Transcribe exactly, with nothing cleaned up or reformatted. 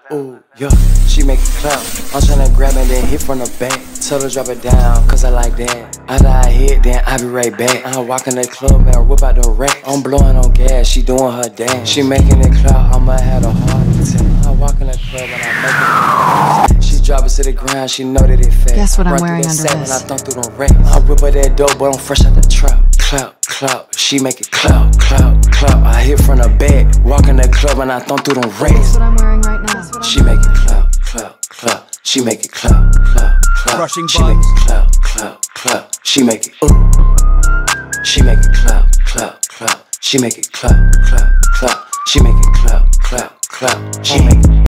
Ooh, yeah, she make it clap. I'm tryna grab it, then hit from the back. Tell her drop it down, cause I like that. After I hit, then I be right back. I walk in the club and whip out the rack. I'm blowing on gas, she doing her dance. She making it clap, I'ma have a heart attack. I walk in the club and I make it. She drop it to the ground, she know that it fat. Guess what I'm Run wearing through that under sack this? when I thump through them racks. I whip her that dope, but I'm fresh out the trap. Clap, clap, she make it clap, clap, clap. I hit from the back, walk in the club and I thump through them racks. That's what I'm wearing right now. She make it clap, clap, clap. She make it clap, clap, clap. Rushing she make it clap, clap, clap. She make it ooh. She make it clap, clap, clap. She make it clap, clap, clap. She make it clap, clap, clap. She make it